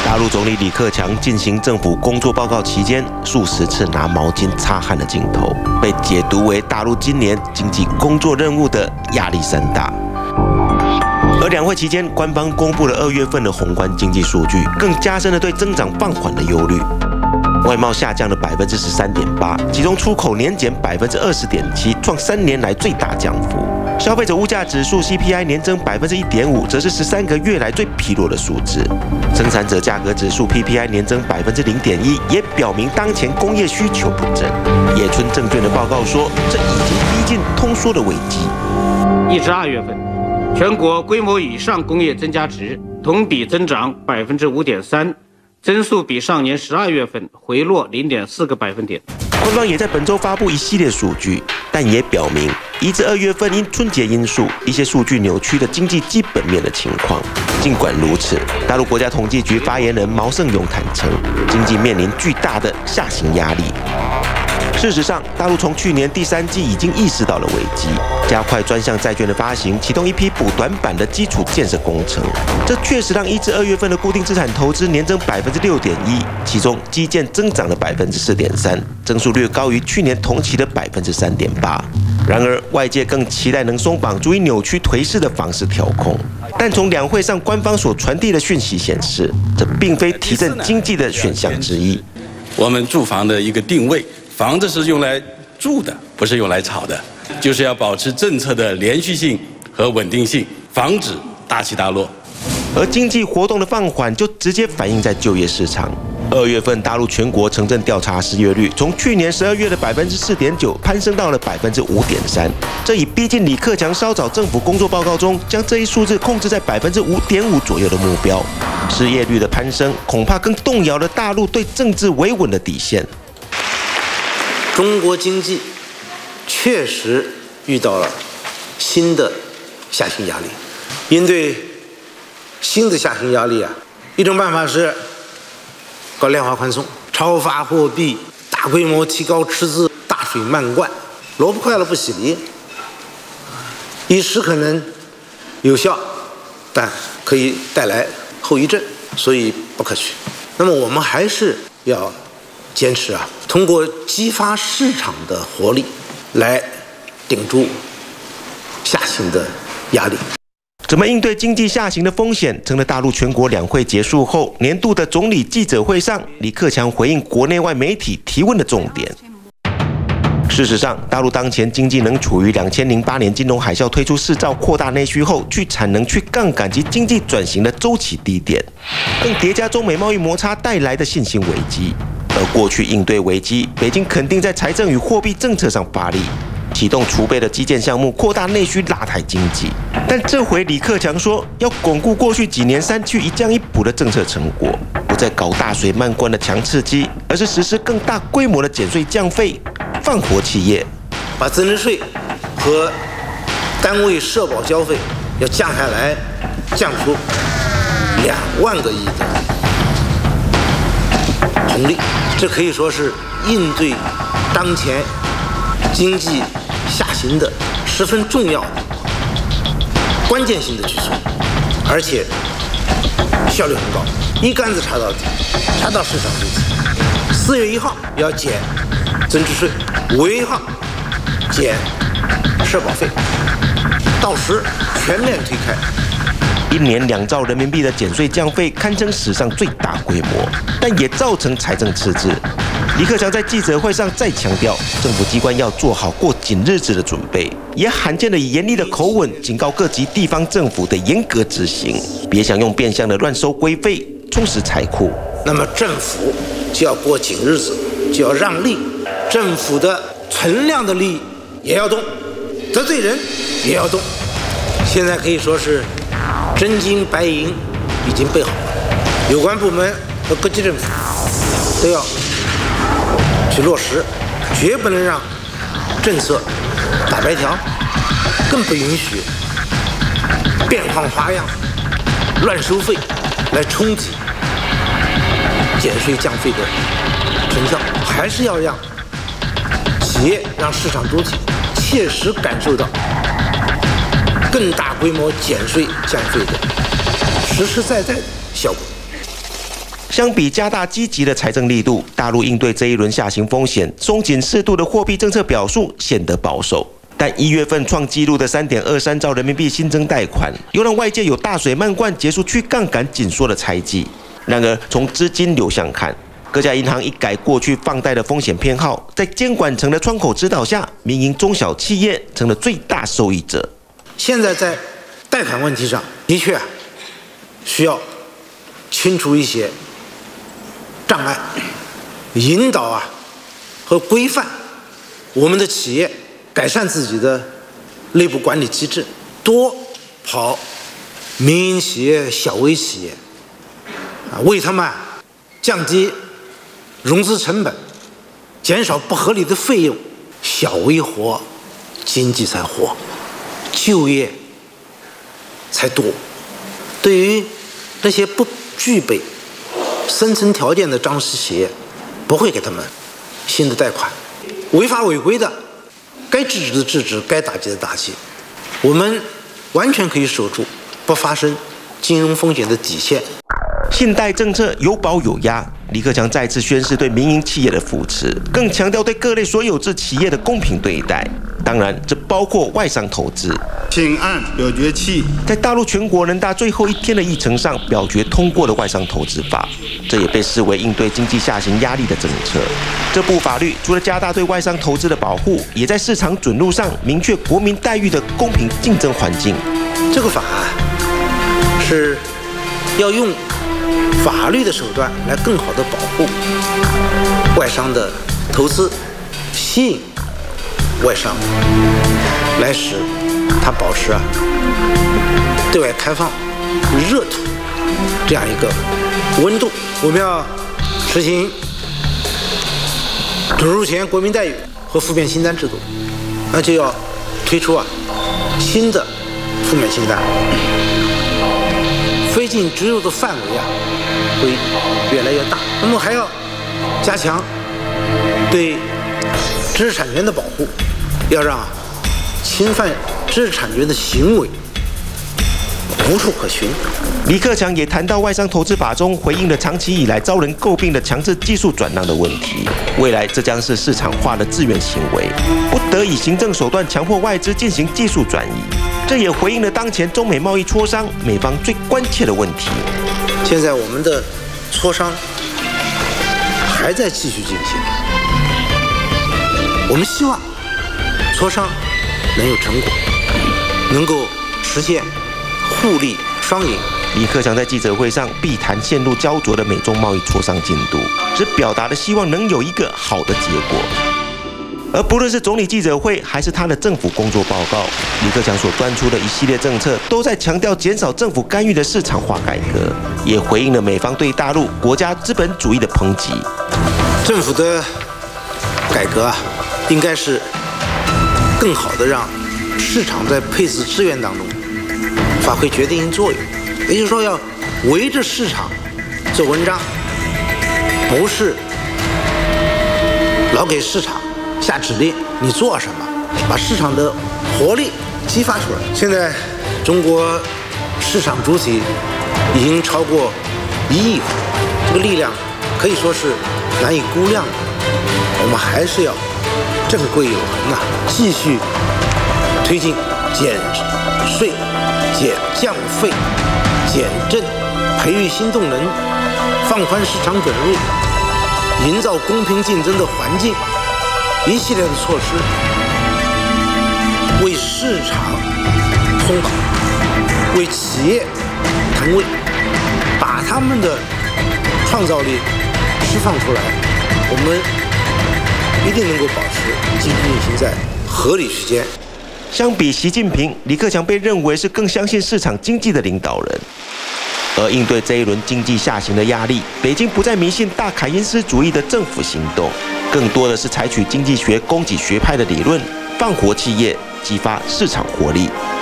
大陆总理李克强进行政府工作报告期间，数十次拿毛巾擦汗的镜头，被解读为大陆今年经济工作任务的压力山大。而两会期间，官方公布了2月份的宏观经济数据，更加深了对增长放缓的忧虑。外贸下降了13.8%，其中出口年减20.7%，创3年来最大降幅。消费者物价指数 CPI 年增1.5%，则是13个月来最疲弱的数字。生产者价格指数 PPI 年增0.1%，也表明当前工业需求不振。野村证券的报告说，这已经逼近通缩的危机。 1至2月份，全国规模以上工业增加值同比增长5.3%，增速比上年12月份回落0.4个百分点。 官方也在本周发布一系列数据，但也表明1至2月份因春节因素，一些数据扭曲的经济基本面的情况。尽管如此，大陆国家统计局发言人毛盛勇坦承，经济面临巨大的下行压力。事实上，大陆从去年第3季已经意识到了危机，加快专项债券的发行，启动一批补短板的基础建设工程。这确实让1至2月份的固定资产投资年增6.1%，其中基建增长了4.3%，增速略高于去年同期的3.8%。然而，外界更期待能松绑足以扭曲颓势的房市调控。但从两会上官方所传递的讯息显示，这并非提振经济的选项之一。 我们住房的一个定位。房子是用来住的，不是用来炒的，就是要保持政策的连续性和稳定性，防止大起大落。 而经济活动的放缓就直接反映在就业市场。2月份大陆全国城镇调查失业率从去年12月的4.9%攀升到了5.3%，这已逼近李克强稍早政府工作报告中将这一数字控制在5.5%左右的目标。失业率的攀升恐怕更动摇了大陆对政治维稳的底线。 中国经济确实遇到了新的下行压力，应对新的下行压力一种办法是搞量化宽松、超发货币、大规模提高赤字、大水漫灌，萝卜快了不洗梨，一时可能有效，但可以带来后遗症，所以不可取。那么我们还是要坚持通过激发市场的活力来顶住下行的压力。 怎么应对经济下行的风险，成了大陆全国两会结束后年度的总理记者会上李克强回应国内外媒体提问的重点。事实上，大陆当前经济仍处于2008年金融海啸推出4兆扩大内需后去产能、去杠杆及经济转型的周期低点，更叠加中美贸易摩擦带来的信心危机。而过去应对危机，北京肯定在财政与货币政策上发力，启动储备的基建项目，扩大内需，拉抬经济。但这回李克强说，要巩固过去几年3去一降一补的政策成果，不再搞大水漫灌的强刺激，而是实施更大规模的减税降费，放活企业， 把增值税和单位社保交费要降下来，降出2万个亿的红利，这可以说是应对当前经济下行的十分重要的关键性的举措，而且效率很高，一竿子插到底，插到市场主体。4月1号要减增值税，5月1号减社保费，到时全面推开。 1年2兆人民币的减税降费，堪称史上最大规模，但也造成财政赤字。李克强在记者会上再强调，政府机关要做好过紧日子的准备，也罕见的以严厉的口吻警告各级地方政府的严格执行，别想用变相的乱收规费充实财库。 那么政府就要过紧日子，就要让利，政府的存量的利益也要动，得罪人也要动。现在可以说是真金白银已经备好了，有关部门和各级政府都要去落实，绝不能让政策打白条，更不允许变换花样、乱收费来冲击减税降费的成效。还是要让企业、让市场主体切实感受到更大规模减税降费的实实在在的效果。 相比加大积极的财政力度，大陆应对这一轮下行风险，松紧适度的货币政策表述显得保守。但1月份创纪录的3.23兆人民币新增贷款，又让外界有大水漫灌、结束去杠杆紧缩的猜忌。然而，从资金流向看，各家银行一改过去放贷的风险偏好，在监管层的窗口指导下，民营中小企业成了最大受益者。 现在在贷款问题上，的确需要清除一些障碍，引导和规范我们的企业改善自己的内部管理机制，多跑民营企业、小微企业，为他们降低融资成本，减少不合理的费用，小微活，经济才活，就业才多。对于那些不具备生存条件的张氏企业，不会给他们新的贷款。违法违规的，该制止的制止，该打击的打击。我们完全可以守住不发生金融风险的底线。 信贷政策有保有压，李克强再次宣示对民营企业的扶持，更强调对各类所有制企业的公平对待。当然，这包括外商投资。 请按表决器。 在大陆全国人大最后一天的议程上表决通过了外商投资法，这也被视为应对经济下行压力的政策。这部法律除了加大对外商投资的保护，也在市场准入上明确国民待遇的公平竞争环境。 这个法是要用法律的手段来更好地保护外商的投资，吸引外商，来使它保持对外开放热土这样一个温度。我们要实行准入前国民待遇和负面清单制度，那就要推出新的负面清单，非禁植入的范围会越来越大。那么还要加强对知识产权的保护，要让侵犯知识产权的行为无处可寻。 李克强也谈到外商投资法中回应了长期以来遭人诟病的强制技术转让的问题，未来这将是市场化的自愿行为，不得以行政手段强迫外资进行技术转移。这也回应了当前中美贸易磋商美方最关切的问题。 现在我们的磋商还在继续进行，我们希望磋商能有成果，能够实现互利双赢。 李克强在记者会上避谈陷入焦灼的美中贸易磋商进度，只表达了希望能有一个好的结果。而不论是总理记者会还是他的政府工作报告，李克强所端出的一系列政策，都在强调减少政府干预的市场化改革，也回应了美方对大陆国家资本主义的抨击。 政府的改革应该是更好的让市场在配置资源当中发挥决定性作用，也就是说要围着市场做文章，不是老给市场下指令你做什么，把市场的活力激发出来。现在中国市场主体已经超过1亿，这个力量可以说是难以估量的。我们还是要正规有恒继续推进减税、降费、减政，培育新动能，放宽市场准入，营造公平竞争的环境，一系列的措施为市场松绑，为企业腾位，把他们的创造力释放出来，我们一定能够保持经济运行在合理区间。 相比习近平，李克强被认为是更相信市场经济的领导人。而应对这一轮经济下行的压力，北京不再迷信大凯因斯主义的政府行动，更多的是采取经济学供给学派的理论，放活企业，激发市场活力。